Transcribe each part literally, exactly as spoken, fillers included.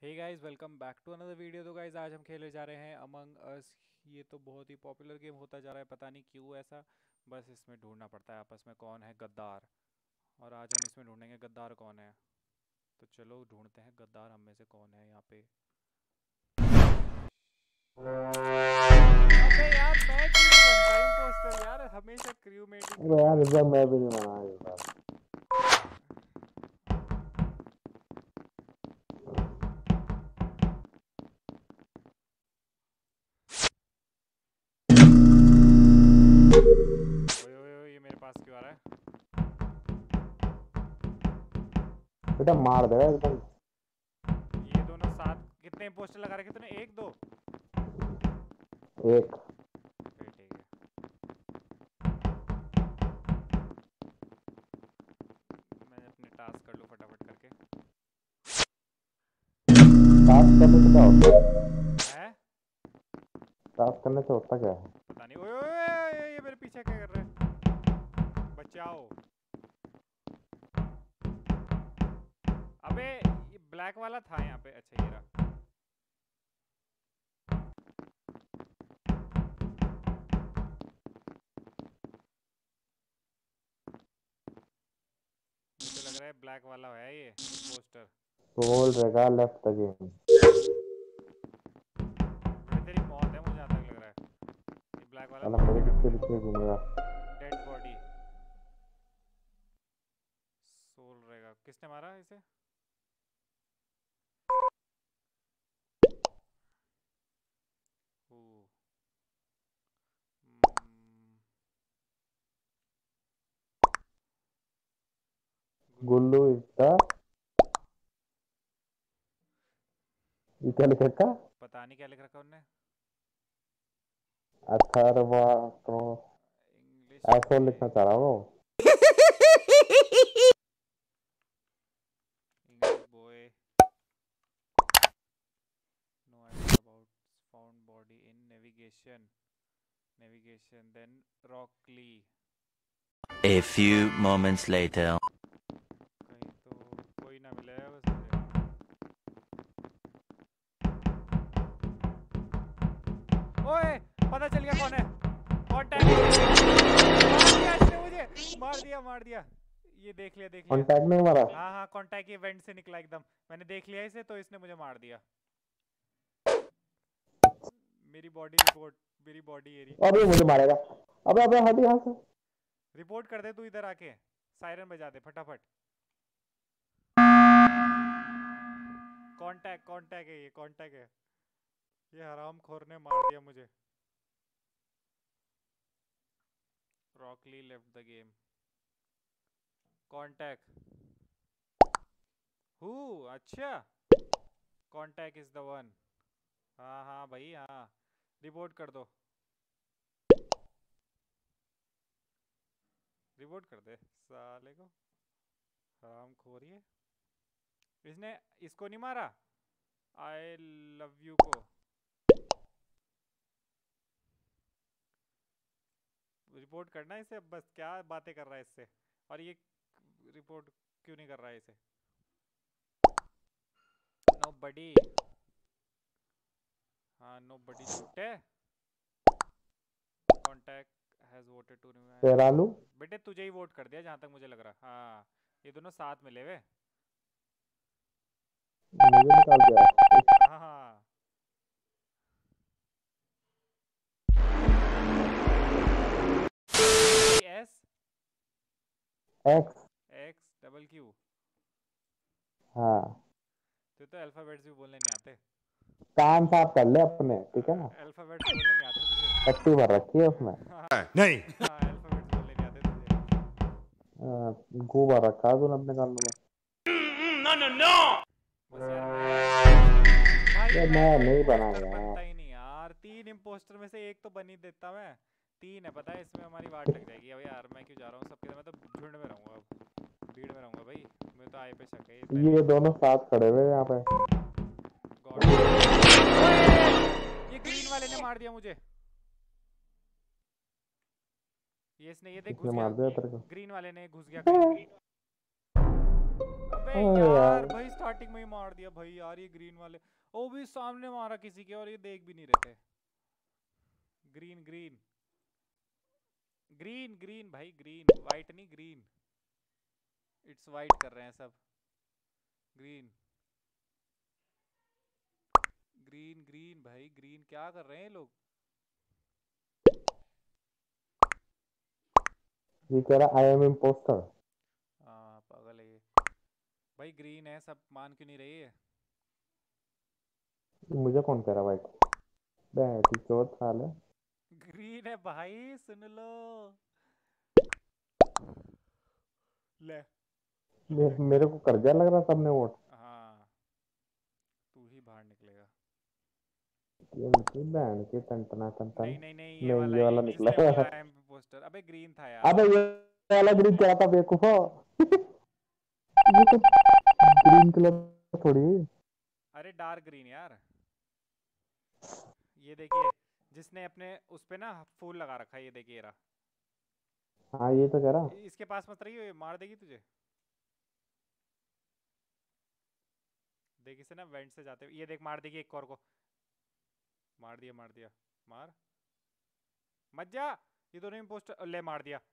Hey guys, welcome back to another video. तो guys आज हम खेले जा रहे हैं अमंग अस। ये तो बहुत ही पॉपुलर गेम होता जा रहा है, पता नहीं क्यों ऐसा। बस इसमें ढूंढना पड़ता है आपस में कौन है गद्दार, और आज हम इसमें ढूंढेंगे गद्दार कौन है। तो चलो ढूंढते हैं गद्दार हम में से कौन है यहाँ पे। अबे यार मैं क्यों नहीं बनता इम्पोस्टर यार, हमेशा क्रूमेट ही अरे यार इधर मैं भी नहीं बना इस बार। ओए ओए ओए, ये मेरे पास क्यों आ रहा है? बेटा मार देगा एकदम। ये दोनों साथ कितने इम्पोस्टर लगा रखे तूने? एक दो एक फिर ठीक है। मैं अपने टास्क कर लूँ फटाफट करके। टास्क करने से क्या होता है? है टास्क करने से होता क्या है? पता नहीं। ओए ओए ओए, ये मेरे पीछे क्या कर रहा है? बचाओ। अबे ये ब्लैक वाला था यहाँ पे। अच्छा ये रहा। मुझे लग रहा है ब्लैक वाला है ये पोस्टर। बोल रहेगा लेफ्ट द गेम। बड़े तेरी मौत है मुझे जहाँ तक लग रहा है। ये ब्लैक वाला साला मेरे मारेगा पीछे तुझे। पीछे घूमेगा। डेड बॉडी सोल रहेगा। किसने मारा इसे? ओ, हम्म, गुल्लू गुल्लू। इसका ये क्या लिखा था? पता नहीं क्या लिख रखा उनने। अथर्वा तो इंग्लिश ऐसा में लिखना चाह रहा वो। English boy. No idea about found body in navigation. Navigation, then Rockley. A few moments later. कहीं तो कोई ना मिलेगा बस मुझे। ओए पता चल गया कौन है। कॉन्टैक्ट मार दिया इसने मुझे। मार दिया मार दिया। ये देख लिया देख लिया। कांटेक्ट नहीं मारा। हाँ हाँ कॉन्टैक्ट इवेंट से निकला एकदम। मैंने देख लिया इसे तो इसने मुझे मार दिया। मेरी बॉडी रिपोर्ट। मेरी बॉडी एरी अब ये मुझे मारेगा। अबे अबे हट यहाँ से। रिपोर्ट कर दे तू इधर आके। सायरन बजा दे फटाफट। कांटेक्ट कांटेक्ट है ये कांटेक्ट है। ये हरामखोर ने मार दिया मुझे। Rockly left the game. Contact who? अच्छा कांटेक्ट इज द वन। हाँ हाँ भाई हाँ। रिपोर्ट कर दो। रिपोर्ट कर दे साले को। हरामखोर है। इसने इसको नहीं मारा। आई लव यू को। रिपोर्ट करना है इसे अब। बस क्या बातें कर रहा है इससे। और ये रिपोर्ट क्यों नहीं कर रहा है इसे? Nobody. हाँ नो बडी झूठे। कॉन्टैक्ट हैज वोटेड टू तेरालू बेटे तुझे ही वोट कर दिया जहाँ तक मुझे लग रहा। हाँ ये दोनों साथ मिले हुए। मुझे निकाल दिया। हाँ हाँ S X X double Q. हाँ तो तो अल्फाबेट्स भी बोलने नहीं आते। कान साफ कर ले अपने, ठीक है ना? अल्फाबेट्स बोलने नहीं आते तुझे। पट्टी भर रखी है उसमें। नहीं हाँ अल्फाबेट्स बोलने नहीं आते तुझे। गू भर रखा है तूने अपने कानों में। No, no, no! बस यार मैं भाई ये मैं मैं तो नहीं बना इम्पोस्टर यार। बनता ही नहीं यार। तीन इम्पोस्टर में से एक तो बन ही देता मैं। तीन है पता है, इसमें हमारी वाट लग जाएगी। अब यार मैं क्यों जा रहा हूँ सबके साथ? मैं तो झुंड में रहूंगा अब। भीड़ में रहूंगा भाई। मैं तो आए पे शक है इस ये दोनों साथ खड़े हुए यहाँ पे। गॉड। ये ग्रीन वाले ने मार दिया मुझे। ये इसने ये देख किसने घुस मार गया। दिया तेरे को? ग्रीन वाले ने घुस गया कहीं। अबे ओए यार यार भाई स्टार्टिंग में ही मार दिया भाई यार, ये ग्रीन वाले। वो भी सामने मारा किसी के और ये देख भी नहीं रहे थे। ग्रीन ग्रीन ग्रीन ग्रीन भाई ग्रीन, वाइट नहीं ग्रीन। इट्स वाइट कर रहे हैं सब। ग्रीन ग्रीन ग्रीन भाई ग्रीन, क्या कर रहे हैं ये लोग? ये कह रहा आई एम इम्पोस्टर। हाँ पागल है ये भाई। ग्रीन है सब, मान क्यों नहीं रही है? मुझे कौन कह रहा भाई? बैठी चौथ साल है। ग्रीन है भाई, सुन लो। ले मे, मेरे को कर दिया लग रहा सबने वोट। हाँ, तू ही बाहर निकलेगा। ये निकली बहन की टंटना टंटन। नहीं नहीं नहीं, ये नहीं वाला ये ही वाला निकला। जिसने बोला है पोस्टर। अबे ग्रीन था यार। अबे ये वाला ग्रीन क्या था बेवकूफो। ये तो ग्रीन कलर थोड़ी। अरे डार्क ग्रीन यार। ये देखिए, जिसने अपने उस पे ना फूल लगा रखा है, ये देखिए रहा। हाँ ये तो कह रहा। इसके पास मत रहियो, ये मार देगी तुझे। देख इसे ना वेंट से जाते हुए, ये देख मार देगी एक और को। मार दिया मार दिया। मार मत जा, ये दोनों इम्पोस्टर। ले मार दिया।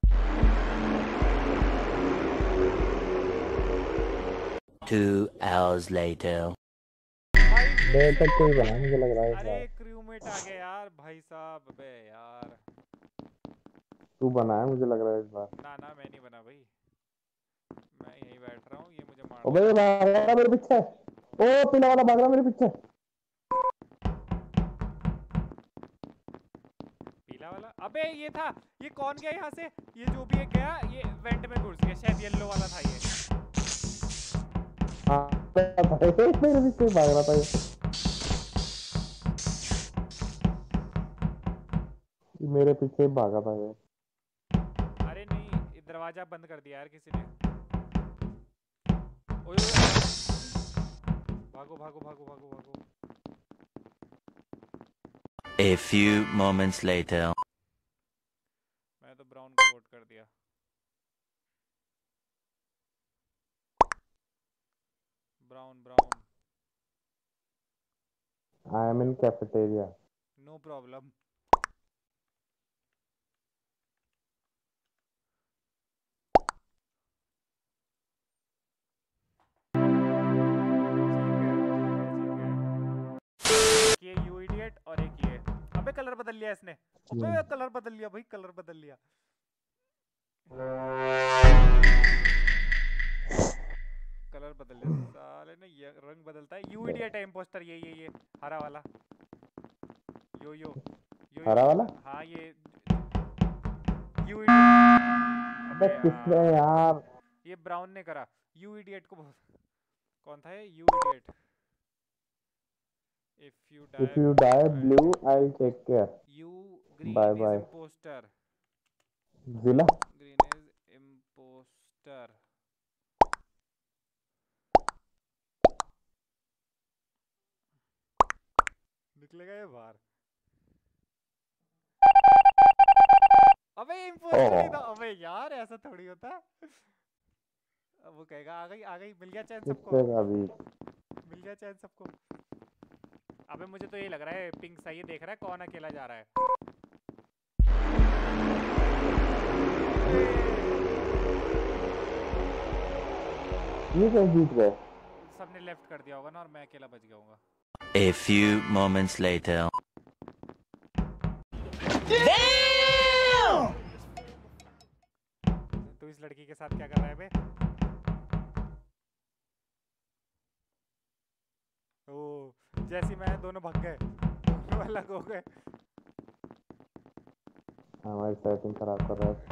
Two hours later. भाई फिर मेरे से तक कोई बना मुझे लग रहा है इस अरे बार। क्रूमेट आ गया यार भाई साहब। अबे यार, तू बना है मुझे लग रहा है इस बार। ना ना मैं नहीं बना भाई, मैं यहीं बैठ रहा हूँ, ये मुझे मार अबे ये देगा। भाग रहा मेरे पीछे। ओ पीला वाला भाग रहा मेरे पीछे। पीला वाला? अबे ये था, ये कौन गया यहाँ से? ये जो भी एक गया ये वेंट में घुस गया, शायद येलो वाला था ये। हाँ मेरे पीछे भाग रहा था ये। मेरे पीछे भागा था ये। अरे नहीं, ये दरवाजा बंद कर दिया यार किसी ने। ओए ओए, भागो भागो भागो भागो भागो। A few moments later. मैं तो ब्राउन को वोट कर दिया। Brown brown. I am in cafeteria. No problem. एक ये यू इडियट और एक ये। अबे कलर बदल लिया इसने। अबे कलर बदल लिया भाई, कलर बदल लिया। कलर बदल लिया साले ने, ये रंग बदलता है। यू इडियट है इम्पोस्टर, ये ये ये हरा वाला। यो यो यो हरा यो वाला। हाँ ये यू इडियट। अबे अबे किसने यार, यार। ये ब्राउन ने करा। यू इडियट को बहुत। कौन था ये you idiot? If you if die you blue die I blue I take care. You bye green is bye. Impostor. जिला। Green is impostor. निकलेगा ये बाहर। अबे ये इम्पोस्टर ही था। अबे यार ऐसा थोड़ी होता है। अब वो कहेगा आ गई आ गई, मिल गया चैन सबको, किससे का भी। मिल गया चैन सबको। अबे मुझे तो ये लग रहा है पिंक सही देख रहा है कौन अकेला जा रहा है। ये कैसे जीत गए? सबने लेफ्ट कर दिया होगा ना और मैं अकेला बच गया हूँगा। A few moments later. तू इस लड़की के साथ क्या कर रहा है बे? ओ, जैसी मैं दोनों भाग गए, दोनों अलग हो गए। हमारी सेटिंग खराब कर रहा है।